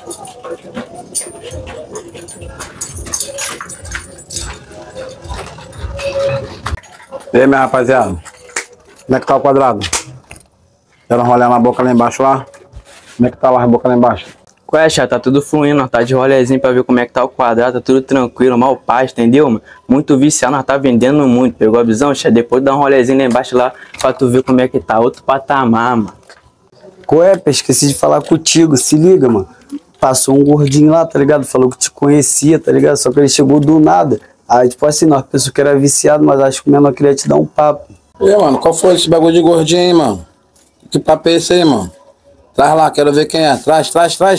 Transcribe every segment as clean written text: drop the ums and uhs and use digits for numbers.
E aí, minha rapaziada, como é que tá o quadrado? Deram um rolê na boca lá embaixo lá? Como é que tá lá a boca lá embaixo? Qual é, chá? Tá tudo fluindo, nós tá de rolezinho pra ver como é que tá o quadrado, tá tudo tranquilo, mal paz, entendeu, mano? Muito viciado, nós tá vendendo muito, pegou a visão, chá? Depois dá um rolezinho lá embaixo lá pra tu ver como é que tá, outro patamar, mano. Qual é, pé? Esqueci de falar contigo, se liga, mano. Passou um gordinho lá, tá ligado? Falou que te conhecia, tá ligado? Só que ele chegou do nada. Aí, tipo assim, nós pensamos que era viciado, mas acho que o menor queria te dar um papo. E aí, mano, qual foi esse bagulho de gordinho aí, mano? Que papo é esse aí, mano? Traz lá, quero ver quem é. Traz.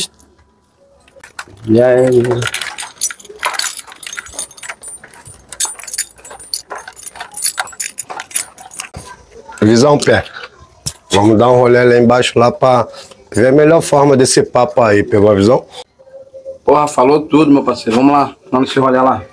E aí, mano? Visão, pé. Vamos dar um rolê lá embaixo lá pra ver a melhor forma desse papo aí, pegou a visão? Porra, falou tudo, meu parceiro. Vamos lá, vamos nesse rolê lá.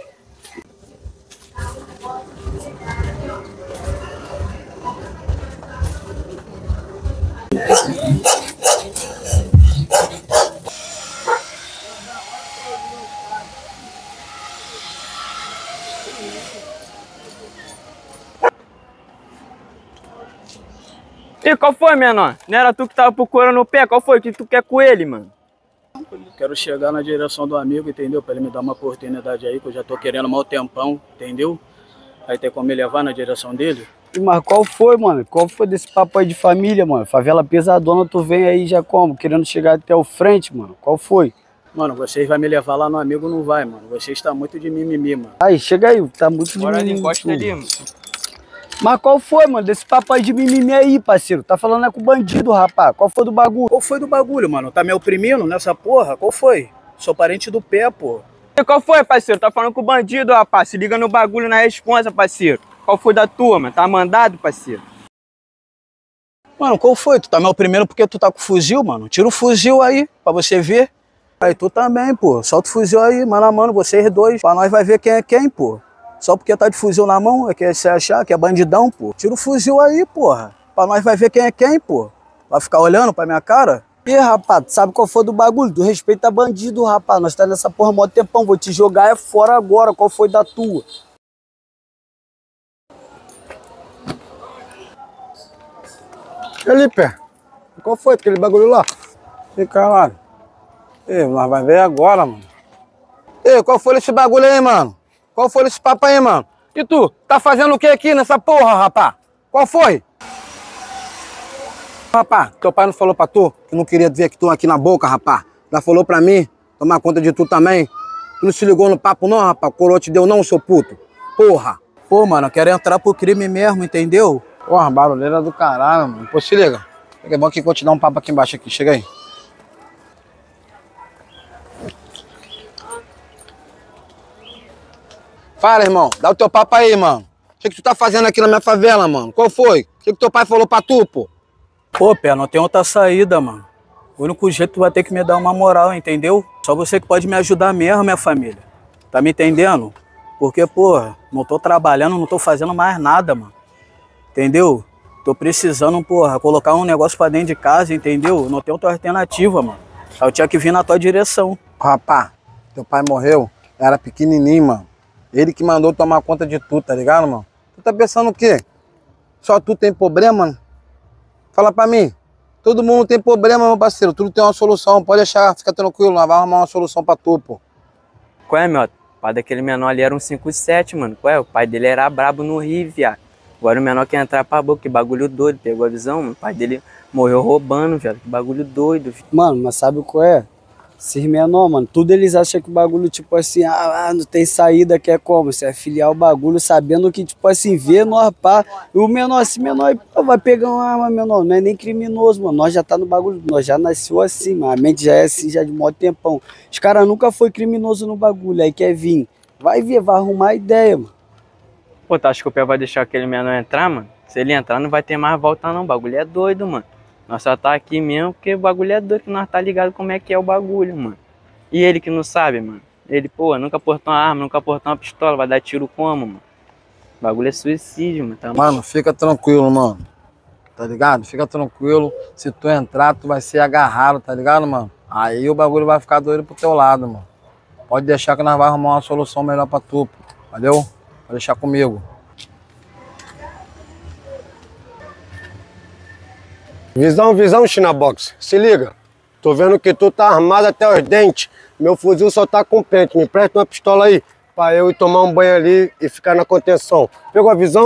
E qual foi, menor? Não era tu que tava procurando o pé? Qual foi? O que tu quer com ele, mano? Quero chegar na direção do amigo, entendeu? Pra ele me dar uma oportunidade aí, que eu já tô querendo há mau tempão, entendeu? Aí tem como me levar na direção dele? Mas qual foi, mano? Qual foi desse papo aí de família, mano? Favela pesadona, tu vem aí já como? Querendo chegar até o frente, mano? Qual foi? Mano, vocês vão me levar lá no amigo, não vai, mano. Vocês estão muito de mimimi, mano. Aí, chega aí, tá muito de Bora ali, mimimi. encosta ali, mano. Mas qual foi, mano? Desse papo aí de mimimi aí, parceiro? Tá falando é com bandido, rapaz. Qual foi do bagulho? Qual foi do bagulho, mano? Tá me oprimindo nessa porra? Qual foi? Sou parente do pé, pô. E qual foi, parceiro? Tá falando com o bandido, rapaz. Se liga no bagulho na responsa, parceiro. Qual foi da tua, mano? Tá mandado, parceiro? Mano, qual foi? Tu tá me oprimindo porque tu tá com fuzil, mano? Tira o fuzil aí, pra você ver. Aí tu também, pô. Solta o fuzil aí, mano a mano, vocês dois. Pra nós vai ver quem é quem, pô. Só porque tá de fuzil na mão, é que você achar que é bandidão, pô. Tira o fuzil aí, porra. Pra nós vai ver quem é quem, pô. Vai ficar olhando pra minha cara? Ih, rapaz, tu sabe qual foi do bagulho? Tu respeita bandido, rapaz. Nós tá nessa porra mó tempão. Vou te jogar é fora agora. Qual foi da tua? Felipe, qual foi aquele bagulho lá? E caralho. Ei, nós vai ver agora, mano. Ei, qual foi esse bagulho aí, mano? Qual foi esse papo aí, mano? E tu, tá fazendo o que aqui nessa porra, rapá? Qual foi? Rapá, teu pai não falou pra tu que não queria ver que tu aqui na boca, rapá? Já falou pra mim, tomar conta de tu também. Tu não se ligou no papo não, rapá? O coroa te deu não, seu puto? Porra. Pô, mano, eu quero entrar pro crime mesmo, entendeu? Porra, barulheira do caralho, mano. Pô, se liga. É bom que eu vou te dar um papo aqui embaixo aqui. Chega aí. Fala, irmão. Dá o teu papo aí, mano. O que tu tá fazendo aqui na minha favela, mano? Qual foi? O que teu pai falou pra tu, pô? Pô, pé, não tem outra saída, mano. O único jeito tu vai ter que me dar uma moral, entendeu? Só você que pode me ajudar mesmo, minha família. Tá me entendendo? Porque, porra, não tô trabalhando, não tô fazendo mais nada, mano. Entendeu? Tô precisando, porra, colocar um negócio pra dentro de casa, entendeu? Não tem outra alternativa, mano. Aí eu tinha que vir na tua direção. Rapá, teu pai morreu, era pequenininho, mano. Ele que mandou tomar conta de tudo, tá ligado, mano? Tu tá pensando o quê? Só tu tem problema, mano? Fala pra mim. Todo mundo tem problema, meu parceiro. Tudo tem uma solução. Pode deixar, fica tranquilo. Nós vamos arrumar uma solução pra tu, pô. Qual é, meu? O pai daquele menor ali era um 5-7, mano. Qual é? O pai dele era brabo no Rio, viado. Agora o menor quer entrar pra boca, que bagulho doido. Pegou a visão, mano? O pai dele morreu roubando, velho. Que bagulho doido, filho. Mano, mas sabe qual é? Esses menor, mano, tudo eles acham que o bagulho, tipo assim, não tem saída, que é como? Você é filiar o bagulho sabendo que, tipo assim, vê nós, pá. E o menor, esse menor aí, pô, vai pegar uma arma, menor. Não é nem criminoso, mano. Nós já tá no bagulho, nós já nasceu assim, mano. A mente já é assim, já de mó tempão. Os caras nunca foi criminoso no bagulho, aí quer vir. Vai ver, vai arrumar a ideia, mano. Pô, tu acha que o pé vai deixar aquele menor entrar, mano? Se ele entrar, não vai ter mais volta, não. O bagulho é doido, mano. Nós só tá aqui mesmo porque o bagulho é doido, que nós tá ligado como é que é o bagulho, mano. E ele que não sabe, mano. Ele, pô, nunca portou uma arma, nunca portou uma pistola, vai dar tiro como, mano? O bagulho é suicídio, mano. Tá... Mano, fica tranquilo, mano. Tá ligado? Fica tranquilo. Se tu entrar, tu vai ser agarrado, tá ligado, mano? Aí o bagulho vai ficar doido pro teu lado, mano. Pode deixar que nós vamos arrumar uma solução melhor pra tu, pô. Valeu? Pode deixar comigo. Visão, Chinabox. Se liga. Tô vendo que tu tá armado até os dentes. Meu fuzil só tá com pente. Me presta uma pistola aí pra eu ir tomar um banho ali e ficar na contenção. Pegou a visão?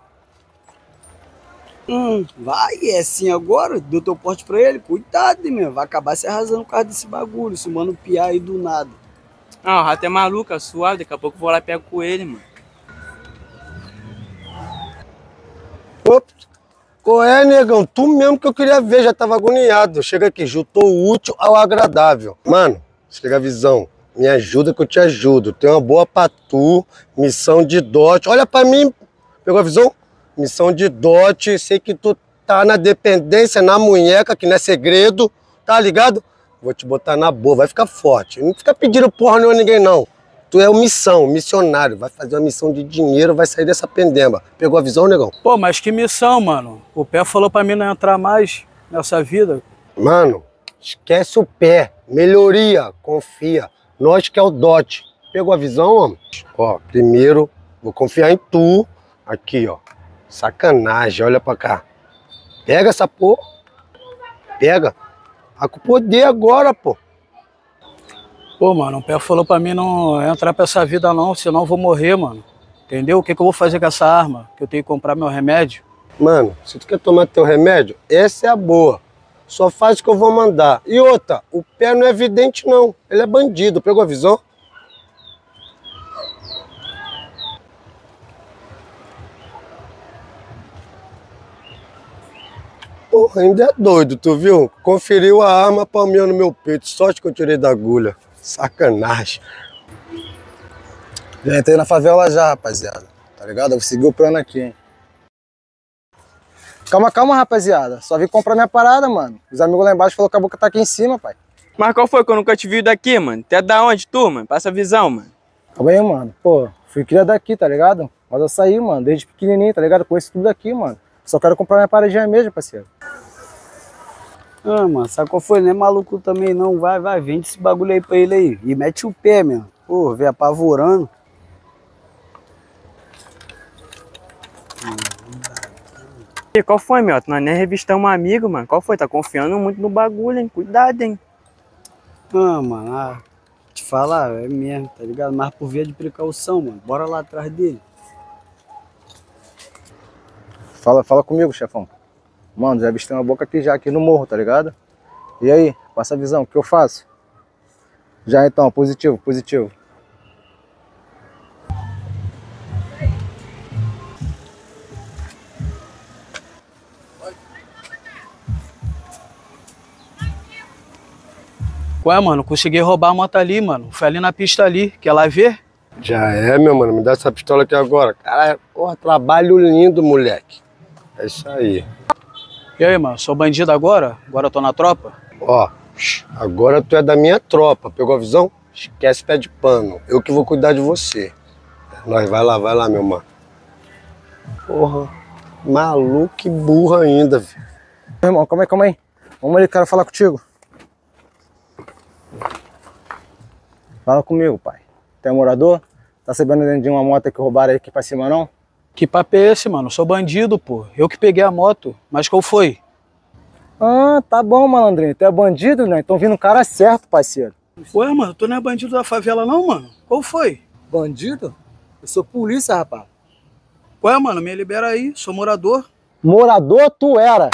Vai, é assim agora? Deu teu porte pra ele? Cuidado, meu. Vai acabar se arrasando por causa desse bagulho. Se o mano piar aí do nada. Ah, o rato é maluco, é suave, daqui a pouco eu vou lá e pego com ele, mano. Ops. Qual é, negão? Tu mesmo que eu queria ver, já tava agoniado. Chega aqui, juntou o útil ao agradável. Mano, chega a visão. Me ajuda que eu te ajudo. Tem uma boa pra tu, missão de dote. Olha pra mim. Pegou a visão? Missão de dote. Sei que tu tá na dependência, na munheca, que não é segredo. Tá ligado? Vou te botar na boa, vai ficar forte. Não fica pedindo porra nenhuma a ninguém, não. Tu é missionário. Vai fazer uma missão de dinheiro, vai sair dessa pendemba. Pegou a visão, negão? Pô, mas que missão, mano? O pé falou pra mim não entrar mais nessa vida. Mano, esquece o pé. Melhoria, confia. Nós que é o dote. Pegou a visão, homem? Ó, primeiro, vou confiar em tu. Aqui, ó. Sacanagem, olha pra cá. Pega essa porra. Pega. Tá com poder agora, pô. Pô, mano, o pé falou pra mim não entrar pra essa vida não, senão eu vou morrer, mano. Entendeu? O que eu vou fazer com essa arma? Que eu tenho que comprar meu remédio? Mano, se tu quer tomar teu remédio, essa é a boa. Só faz o que eu vou mandar. E outra, o pé não é vidente não. Ele é bandido, pegou a visão? Porra, ainda é doido, tu viu? Conferiu a arma palmeando no meu peito. Sorte que eu tirei da agulha. Sacanagem. Já entrei na favela já, rapaziada. Tá ligado? Eu vou seguir o plano aqui, hein? Calma, rapaziada. Só vim comprar minha parada, mano. Os amigos lá embaixo falaram que a boca tá aqui em cima, pai. Mas qual foi que eu nunca te vi daqui, mano? Tu é da onde, tu, mano? Passa a visão, mano. Calma aí, mano. Pô, fui criado daqui, tá ligado? Mas eu saí, mano, desde pequenininho, tá ligado? Conheço tudo daqui, mano. Só quero comprar minha paradinha mesmo, parceiro. Ah, mano, sabe qual foi? Não é maluco também não. Vai, vende esse bagulho aí pra ele aí. E mete o pé, mesmo. Pô, vem apavorando. E qual foi, meu? Nós nem revistamos um amigo, mano. Qual foi? Tá confiando muito no bagulho, hein? Cuidado, hein? Ah, mano, te falar, é mesmo, tá ligado? Mas por via de precaução, mano. Bora lá atrás dele. Fala comigo, chefão. Mano, já avistei uma boca aqui já, aqui no morro, tá ligado? E aí, passa a visão, o que eu faço? Já então, positivo. Ué, mano, consegui roubar a moto ali, mano. Foi ali na pista ali. Quer lá ver? Já é, meu mano. Me dá essa pistola aqui agora. Caralho, porra, trabalho lindo, moleque. É isso aí. E aí, mano, sou bandido agora? Agora eu tô na tropa? Ó, agora tu é da minha tropa. Pegou a visão? Esquece pé de pano. Eu que vou cuidar de você. Nós, vai lá, meu mano. Porra, maluco e burro ainda, velho. Irmão, calma aí. Vamos ali, quero falar contigo. Fala comigo, pai. Tu é morador? Tá sabendo de uma moto que roubaram aí aqui pra cima, não? Que papo é esse, mano? Sou bandido, pô. Eu que peguei a moto. Mas qual foi? Ah, tá bom, malandrinho. Tu é bandido, né? Então vindo o cara certo, parceiro. Ué, mano, tu não é bandido da favela não, mano? Qual foi? Bandido? Eu sou polícia, rapaz. Ué, mano, me libera aí. Sou morador. Morador tu era.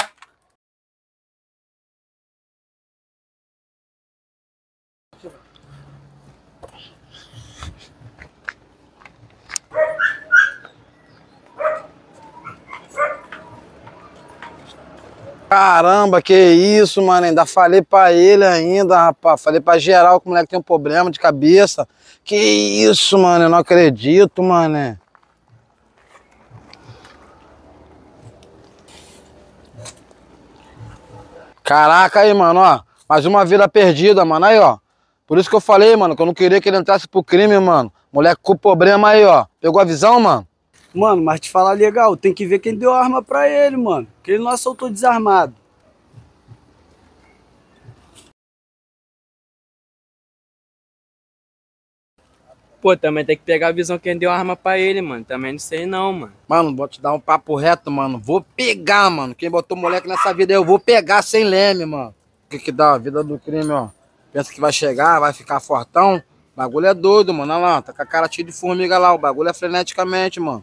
Caramba, que isso, mano. Ainda falei pra ele ainda, rapaz. Falei pra geral que o moleque tem um problema de cabeça. Que isso, mano. Eu não acredito, mano. Caraca aí, mano, ó. Mais uma vida perdida, mano. Aí, ó. Por isso que eu falei, mano, que eu não queria que ele entrasse pro crime, mano. Moleque com problema aí, ó. Pegou a visão, mano? Mano, mas te falar legal, tem que ver quem deu a arma pra ele, mano. Que ele não assaltou desarmado. pô, também tem que pegar a visão quem deu a arma pra ele, mano. Também não sei não, mano. Mano, vou te dar um papo reto, mano. Vou pegar, mano. Quem botou moleque nessa vida eu vou pegar sem leme, mano. O que que dá? A vida do crime, ó. Pensa que vai chegar, vai ficar fortão. O bagulho é doido, mano. Olha lá, tá com a cara cheia de formiga lá. O bagulho é freneticamente, mano.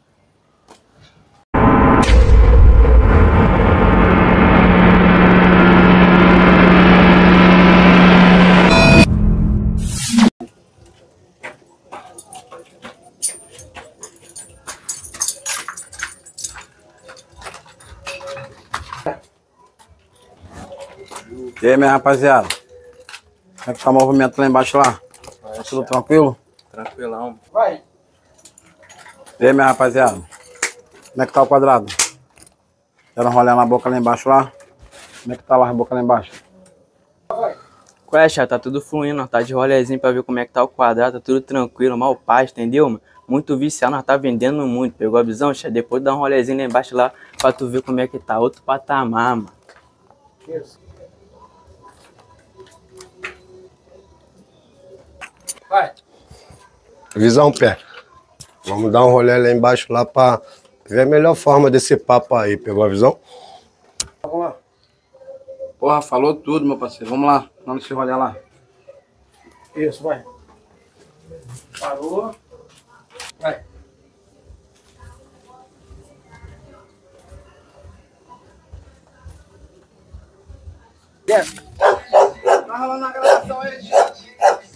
E aí, minha rapaziada? Como é que tá o movimento lá embaixo lá? Tá tudo tranquilo? Tranquilão. Vai. E aí, minha rapaziada? Como é que tá o quadrado? Deram um rolê na boca lá embaixo lá? Como é que tá lá a boca lá embaixo? Qual é, chá? Tá tudo fluindo, nós tá de rolezinho pra ver como é que tá o quadrado, tá tudo tranquilo, mal paz, entendeu, mano? Muito viciado, nós tá vendendo muito, pegou a visão, chá? Depois dá um rolezinho lá embaixo lá pra tu ver como é que tá, outro patamar, mano. Isso. Vai. Visão, pé. Vamos dar um rolê lá embaixo lá pra ver a melhor forma desse papo aí. Pegou a visão? Vamos lá. Porra, falou tudo, meu parceiro. Vamos lá. Vamos nesse rolê lá. Isso, vai. Parou. Vai. Yes. Tá rolando a gravação aí, gente.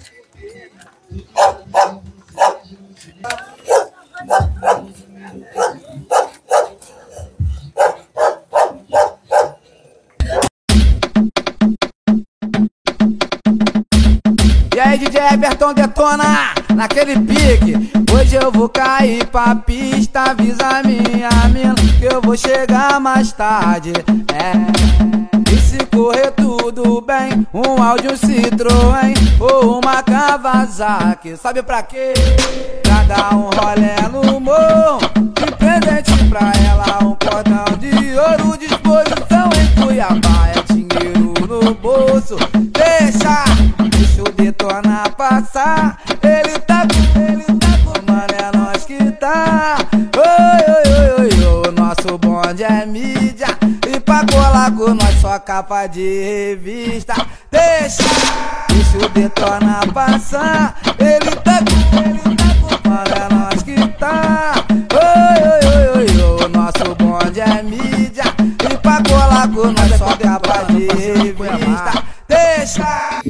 E aí, DJ Everton detona naquele pique. Hoje eu vou cair pra pista. Avisa minha mina que eu vou chegar mais tarde. E se correr tudo bem, um Audi, um Citroën ou uma Kawasaki. Sabe pra quê? Pra dar um rolê no morro, de presente pra ela um cordão de ouro. Disposição em Cuiabá, é dinheiro no bolso. Deixa o detona passar. Ele tá com, mano, é nós que tá. Oi, o nosso bonde é mídia. E pra colar com nós só capa de revista. Deixa o detona passar. Ele tá com, mano, é nós que tá. Oi, o nosso bonde é mídia. E pra colar com nós só capa de revista. Deixa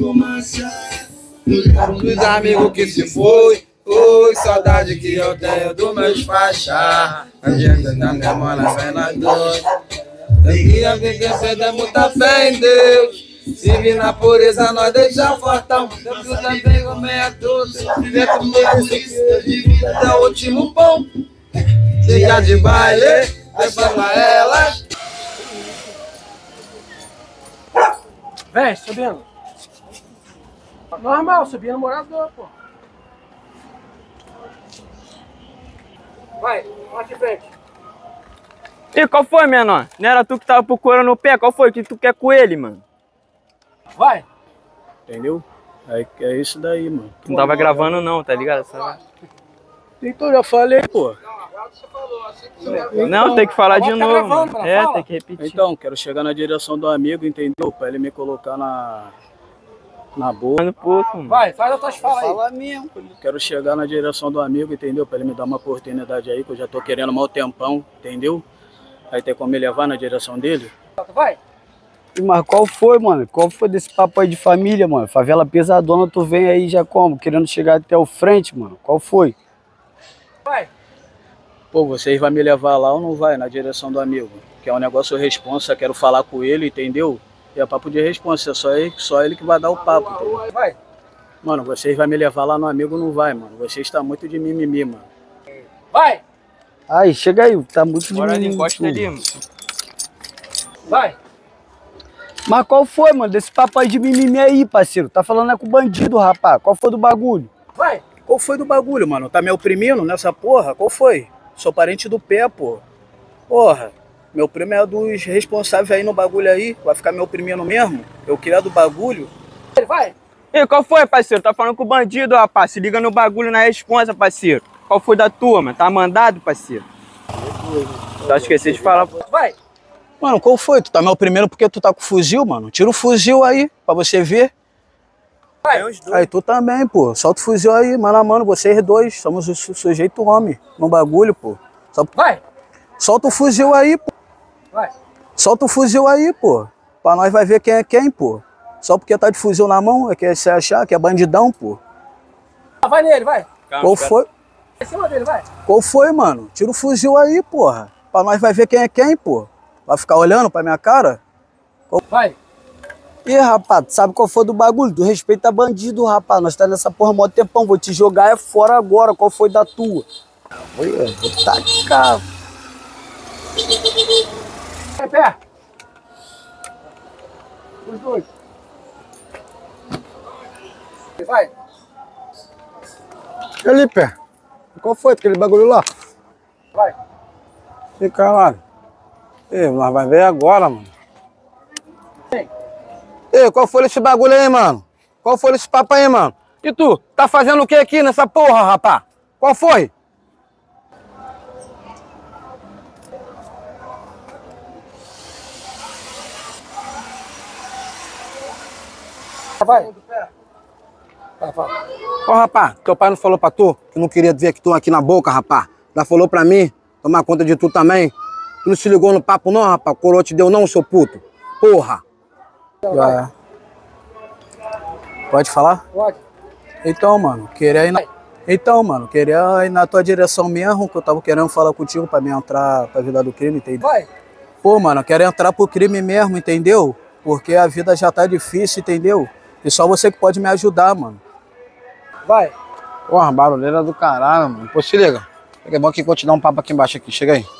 Dos amigos que se foi. Oi, saudade que eu tenho dos meus faixas. A gente da minha mãe sai na dor. Eu queria ver que você muita fé em Deus. Se vir na pureza, nós deixa fortão. Eu também com meia doce. Dentro do meu até o último pão. Chega de baile, leva pra elas. Vem, subindo. Normal, subir no morador, pô. Vai, lá de frente. E qual foi, menor? Não era tu que tava procurando o pé? Qual foi? O que tu quer com ele, mano? Vai. Entendeu? É isso daí, mano. Tu não tava gravando não, tá ligado? Então eu já falei, pô. Não, tem que falar de novo. gravando, Mano. fala. Tem que repetir. Então, quero chegar na direção do amigo, entendeu? Pra ele me colocar na boa. Um pouco, mano. Vai, faz as tuas falas aí. Fala mesmo. Quero chegar na direção do amigo, entendeu? Pra ele me dar uma oportunidade aí, que eu já tô querendo mal tempão, entendeu? Aí tem como me levar na direção dele? Vai. Mas qual foi, mano? Qual foi desse papo aí de família, mano? Favela pesadona, tu vem aí já como? Querendo chegar até o frente, mano. Qual foi? Vai. Pô, vocês vão me levar lá ou não vai na direção do amigo? Que é um negócio responsa, quero falar com ele, entendeu? E é papo de responsa, é só ele que vai dar o papo, entendeu? Vai. Mano, vocês vão me levar lá no amigo ou não vai, mano? Vocês estão muito de mimimi, mano. Vai. Aí, chega aí, tá muito Bora ali, diminuindo. encosta ali, mano. Vai. Mas qual foi, mano, desse papo aí de mimimi aí, parceiro? Tá falando é com bandido, rapaz. Qual foi do bagulho? Vai. Qual foi do bagulho, mano? Tá me oprimindo nessa porra? Qual foi? Sou parente do pé, pô. Porra, meu primo é dos responsáveis aí no bagulho aí. Vai ficar me oprimindo mesmo? Eu queria do bagulho. Vai. E qual foi, parceiro? Tá falando com o bandido, rapaz. Se liga no bagulho na responsa, parceiro. Qual foi da tua, mano? Tá mandado, parceiro? Só esqueci de falar. Vai! Mano, qual foi? Tu tá me oprimindo porque tu tá com fuzil, mano? Tira o fuzil aí, pra você ver. Vai! Aí tu também, pô. Solta o fuzil aí, mano a mano. Vocês dois, somos o sujeito homem no bagulho, pô. Vai! Solta o fuzil aí, pô. Vai! Solta o fuzil aí, pô. Pra nós vai ver quem é quem, pô. Só porque tá de fuzil na mão, é que você achar que é bandidão, pô. Vai nele, vai! Qual foi? Em cima dele, vai! Qual foi, mano? Tira o fuzil aí, porra. Pra nós vai ver quem é quem, pô. Vai ficar olhando pra minha cara? Vai! Ih, rapaz, tu sabe qual foi do bagulho? Tu respeita bandido, rapaz. Nós tá nessa porra há mó tempão. Vou te jogar fora agora. Qual foi da tua? Olha, vou tacar. Vai, pé! Os dois! Vai! E ali, pé? Qual foi aquele bagulho lá? Vai! E caralho. Ei, nós vai ver agora, mano. Sim. Ei, qual foi esse bagulho aí, mano? Qual foi esse papo aí, mano? E tu, tá fazendo o que aqui nessa porra, rapá? Qual foi? Vai! Vai, vai! Ó, rapá, teu pai não falou pra tu que não queria ver que tu aqui na boca, rapá? Já falou pra mim, tomar conta de tu também? Tu não se ligou no papo não, rapá? O coroa te deu não, seu puto? Porra! Já. Pode falar? Pode! Então, mano, queria ir na... Então, mano, queria ir na tua direção mesmo, que eu tava querendo falar contigo pra me entrar pra vida do crime, entendeu? Vai! Pô, mano, eu quero entrar pro crime mesmo, entendeu? Porque a vida já tá difícil, entendeu? E só você que pode me ajudar, mano. Vai! Porra, barulheira do caralho, mano. Pô, se liga. É bom que eu vou te dar um papo aqui embaixo aqui. Chega aí.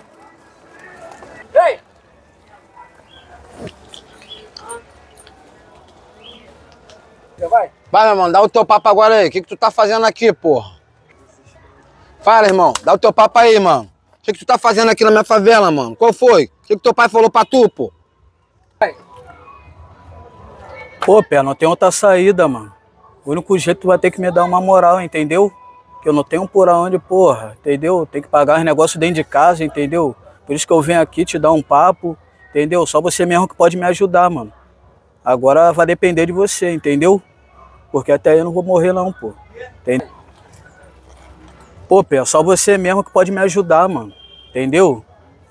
Ei! Vai! Vai, meu irmão, dá o teu papo agora aí. O que tu tá fazendo aqui, porra? Fala, irmão. Dá o teu papo aí, mano. O que tu tá fazendo aqui na minha favela, mano? Qual foi? O que teu pai falou pra tu, pô? Vai! Pô, pé, não tem outra saída, mano. O único jeito tu vai ter que me dar uma moral, entendeu? Que eu não tenho por onde, porra, entendeu? Tem que pagar os negócios dentro de casa, entendeu? Por isso que eu venho aqui te dar um papo, entendeu? Só você mesmo que pode me ajudar, mano. Agora vai depender de você, entendeu? Porque até aí eu não vou morrer não, pô. Entendeu? Pô, pé, só você mesmo que pode me ajudar, mano. Entendeu?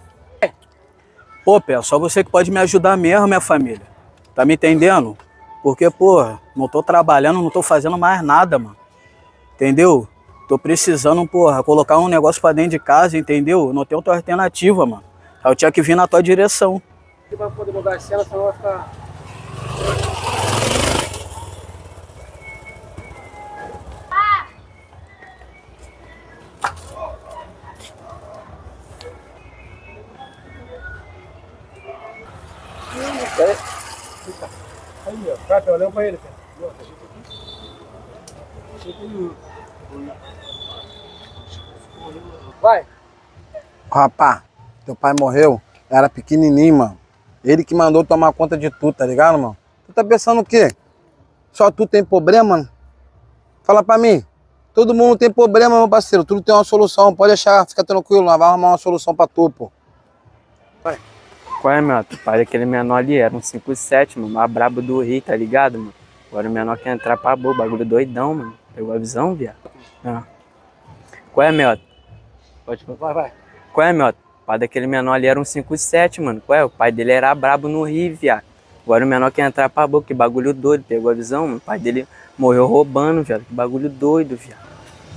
Pô, pé, só você que pode me ajudar mesmo, minha família. Tá me entendendo? Porque, porra, não tô trabalhando, não tô fazendo mais nada, mano. Entendeu? Tô precisando, porra, colocar um negócio pra dentro de casa, entendeu? Não tem outra alternativa, mano. Aí eu tinha que vir na tua direção. Você vai poder mudar a cena, senão vai ficar... Aí, ó. Vai, olhando pra ele, cara. Vai! Rapá, teu pai morreu, era pequenininho, mano. Ele que mandou tomar conta de tu, tá ligado, mano? Tu tá pensando o quê? Só tu tem problema, mano? Fala pra mim. Todo mundo tem problema, meu parceiro. Tudo tem uma solução. Pode deixar, fica tranquilo. Nós vamos arrumar uma solução pra tu, pô. Vai. Qual é, meu? O pai daquele menor ali era um 5'7", mano. Mais brabo do Rio, tá ligado, mano? Agora o menor quer entrar pra boa. Bagulho doidão, mano. Pegou a visão, viado? Ah. Qual é, meu? Pode falar. Vai, vai. Qual é, meu? O pai daquele menor ali era um 5'7", mano. Qual é? O pai dele era brabo no Rio, viado. Agora o menor quer entrar pra boca. Que bagulho doido. Pegou a visão, mano. O pai dele morreu roubando, viado. Que bagulho doido, viado.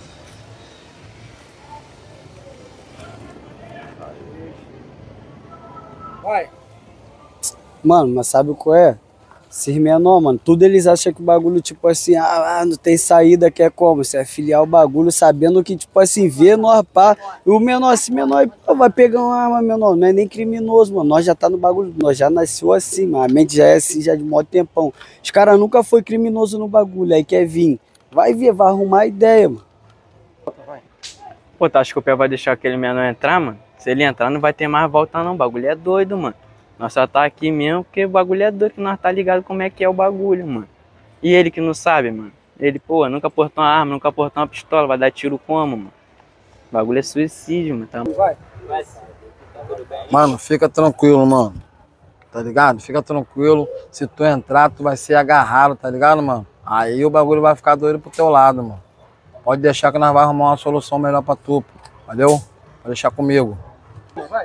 Vai! Mano, mas sabe qual é? Esses menor, mano, tudo eles acham que o bagulho, tipo assim, não tem saída, que é como? Você é filiar o bagulho sabendo que, tipo assim, vê nós pá. E o menor, esse menor, pô, vai pegar uma arma, menor, não é nem criminoso, mano. Nós já tá no bagulho, nós já nasceu assim, mano. A mente já é assim, já de mó tempão. Os caras nunca foi criminoso no bagulho, aí quer vir. Vai ver, vai arrumar ideia, mano. Pô, tu acha que o pé vai deixar aquele menor entrar, mano? Se ele entrar, não vai ter mais volta, não. O bagulho é doido, mano. Nós só tá aqui mesmo porque o bagulho é doido, que nós tá ligado como é que é o bagulho, mano. E ele que não sabe, mano. Ele, pô, nunca portou uma arma, nunca portou uma pistola, vai dar tiro como, mano? O bagulho é suicídio, mano. Tá... Vai. Mano, fica tranquilo, mano. Tá ligado? Fica tranquilo. Se tu entrar, tu vai ser agarrado, tá ligado, mano? Aí o bagulho vai ficar doido pro teu lado, mano. Pode deixar que nós vamos arrumar uma solução melhor pra tu, pô. Valeu? Pode deixar comigo. Vai.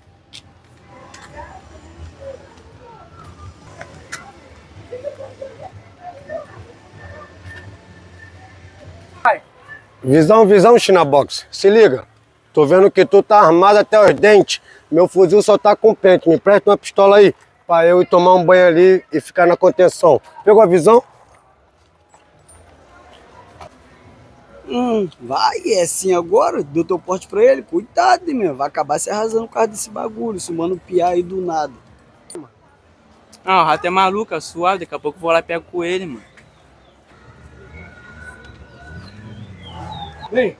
Visão, Chinabox. Se liga. Tô vendo que tu tá armado até os dentes. Meu fuzil só tá com pente. Me presta uma pistola aí pra eu ir tomar um banho ali e ficar na contenção. Pegou a visão? Vai, é assim agora? Deu teu porte pra ele? Cuidado, meu. Vai acabar se arrasando por causa desse bagulho. Se o mano piar aí do nada. Ah, o rato é maluco, é suave. Daqui a pouco eu vou lá e pego com ele, mano. Vem.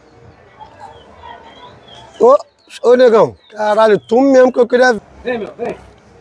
Ô, negão. Caralho, tu mesmo que eu queria ver. Vem, meu, vem.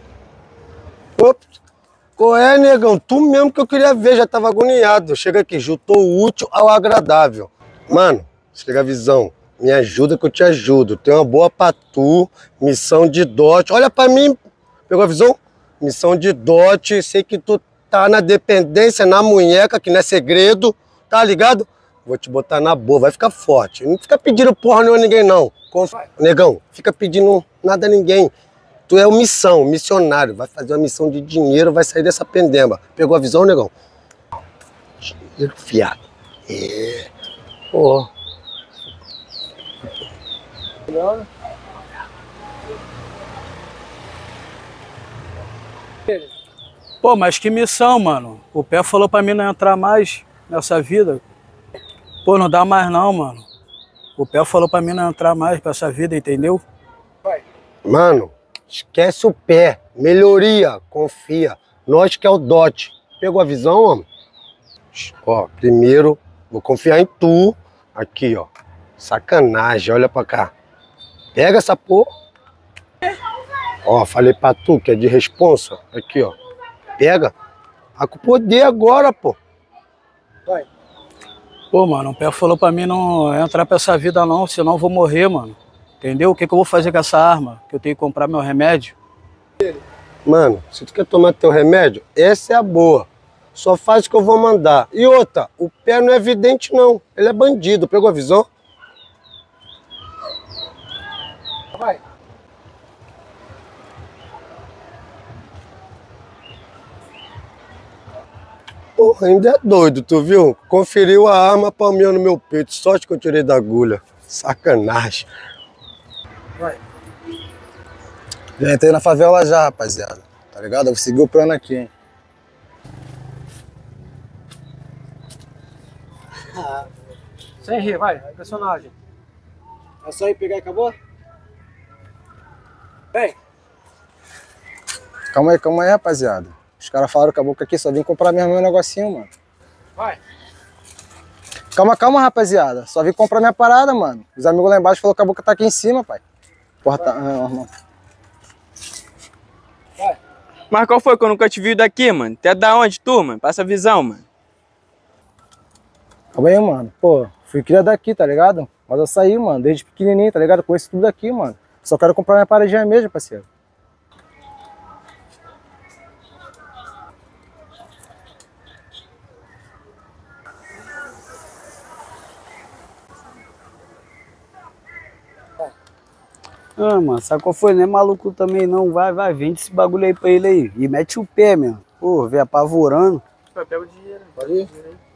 Qual é, negão? Tu mesmo que eu queria ver. Já tava agoniado. Chega aqui, juntou o útil ao agradável. Mano, se liga a visão. Me ajuda que eu te ajudo. Tem uma boa pra tu. Missão de dote. Olha pra mim. Pegou a visão? Missão de dote. Sei que tu tá na dependência, na munheca, que não é segredo. Tá ligado? Vou te botar na boa. Vai ficar forte. Não fica pedindo porra nenhuma a ninguém, não. Negão, fica pedindo nada a ninguém. Tu é o missionário. Vai fazer uma missão de dinheiro, vai sair dessa pendemba. Pegou a visão, negão? Dinheiro fiado. É. Pô. Pô, mas que missão, mano. O Pé falou pra mim não entrar mais nessa vida. Pô, não dá mais não, mano. O Pé falou pra mim não entrar mais pra essa vida, entendeu? Mano, esquece o Pé. Melhoria, confia. Nós que é o dote. Pegou a visão, homem? Ó, primeiro, vou confiar em tu. Aqui, ó. Sacanagem, olha pra cá. Pega essa porra. Ó, falei pra tu que é de responsa. Aqui, ó. Pega. A com poder agora, pô. Vai. Pô, mano, o Pé falou pra mim não entrar pra essa vida não, senão eu vou morrer, mano. Entendeu? O que que eu vou fazer com essa arma? Que eu tenho que comprar meu remédio? Mano, se tu quer tomar teu remédio, essa é a boa. Só faz o que eu vou mandar. E outra, o Pé não é vidente não. Ele é bandido. Pegou a visão? Vai. Porra, ainda é doido, tu viu? Conferiu a arma palmeando no meu peito. Sorte que eu tirei da agulha. Sacanagem. Vai. Já entrei na favela já, rapaziada. Tá ligado? Eu vou seguir o plano aqui, hein? Sem rir, vai. Personagem. É só ir pegar e acabou? Vem. Calma aí, rapaziada. Os caras falaram que a boca aqui só vim comprar mesmo meu negocinho, mano. Vai. Calma, rapaziada. Só vim comprar minha parada, mano. Os amigos lá embaixo falaram que a boca tá aqui em cima, pai. Porra, tá... irmão. Vai. Mas qual foi que eu nunca te vi daqui, mano? Até da onde, tu, mano? Passa a visão, mano. Calma aí, mano. Pô, fui criado daqui, tá ligado? Mas eu saí, mano, desde pequenininho, tá ligado? Conheço tudo daqui, mano. Só quero comprar minha paradinha mesmo, parceiro. Ah, mano, sabe qual foi? Não é maluco também não. Vai, vende esse bagulho aí pra ele aí. E mete o pé mesmo. Pô, vem apavorando. Pega o dinheiro. Pode ir.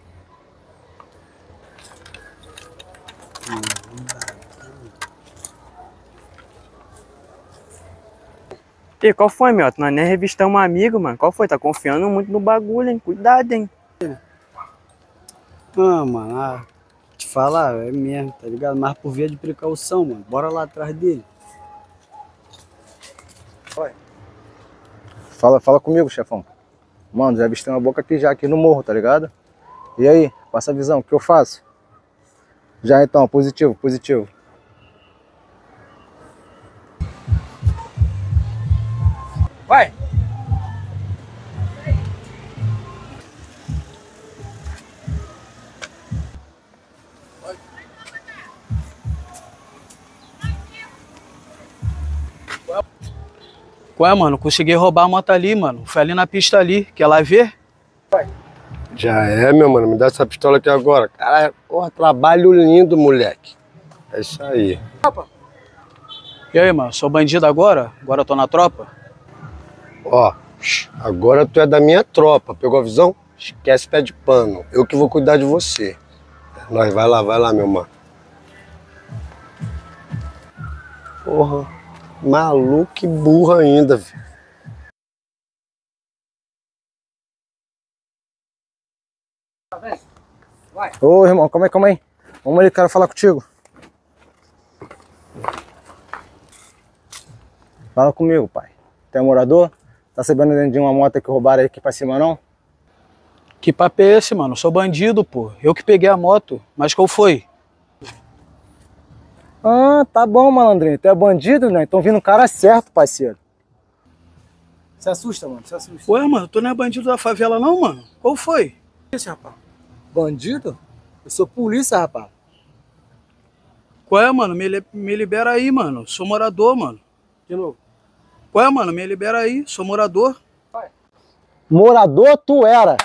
E qual foi, meu? Nós nem revistamos um amigo, mano. Qual foi? Tá confiando muito no bagulho, hein? Cuidado, hein? Ah, mano, te falar, é mesmo, tá ligado? Mas por via de precaução, mano. Bora lá atrás dele. Fala comigo, chefão. Mano, já avistei uma boca aqui já, aqui no morro, tá ligado? E aí, passa a visão, o que eu faço? Já então, positivo. Vai. Ué, mano, consegui roubar a moto ali, mano. Foi ali na pista ali. Quer lá ver? Já é, meu mano. Me dá essa pistola aqui agora. Caralho, porra, trabalho lindo, moleque. É isso aí. E aí, mano? Sou bandido agora? Agora eu tô na tropa? Ó, agora tu é da minha tropa. Pegou a visão? Esquece pé de pano. Eu que vou cuidar de você. Nós, vai lá, meu mano. Porra, maluco e burro ainda, velho. Ô, irmão, calma aí. Vamos ali, quero falar contigo. Fala comigo, pai. Tu é morador? Tá sabendo de uma moto que roubaram aí aqui pra cima, não? Que papo é esse, mano? Sou bandido, pô. Eu que peguei a moto. Mas qual foi? Ah, tá bom, malandrinho. Tu é bandido, né? Então vindo o cara certo, parceiro. Se assusta, mano. Se assusta. Ué, mano, tu não é bandido da favela não, mano? Qual foi? Esse rapaz. Bandido? Eu sou polícia, rapaz. Ué, mano, me libera aí, mano. Sou morador, mano. De novo. Ué, mano, me libera aí. Sou morador. Morador tu era.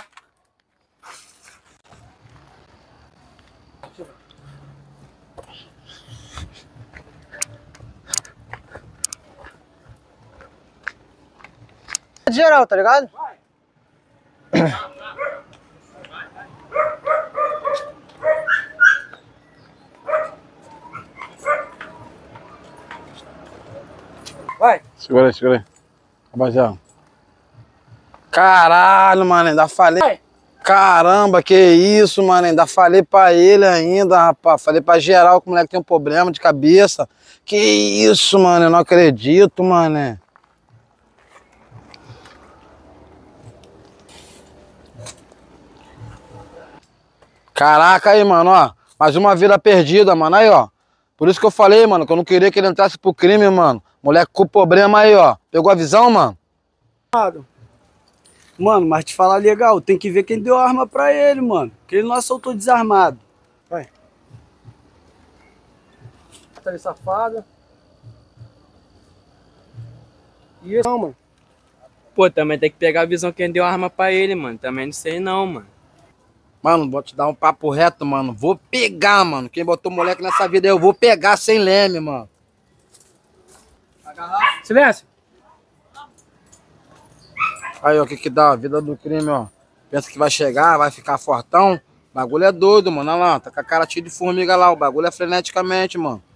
Geral, tá ligado? Vai. Segura aí. Rapaziada. Caralho, mano, ainda falei. Vai. Caramba, que isso, mano. Ainda falei pra ele ainda, rapaz. Falei pra geral que o moleque tem um problema de cabeça. Que isso, mano. Eu não acredito, mano. Caraca aí, mano, ó. Mais uma vida perdida, mano. Aí, ó. Por isso que eu falei, mano, que eu não queria que ele entrasse pro crime, mano. Moleque com problema aí, ó. Pegou a visão, mano? Mano, mas te falar legal, tem que ver quem deu a arma pra ele, mano. Porque ele não assaltou desarmado. Vai. Tá ali, safada. E esse não, mano. Pô, também tem que pegar a visão quem deu a arma pra ele, mano. Também não sei não, mano. Mano, vou te dar um papo reto, mano. Vou pegar, mano. Quem botou moleque nessa vida aí, eu vou pegar sem leme, mano. Silêncio. Aí, ó, o que que dá? A vida do crime, ó. Pensa que vai chegar, vai ficar fortão. O bagulho é doido, mano. Olha lá, tá com a cara cheia de formiga lá. O bagulho é freneticamente, mano.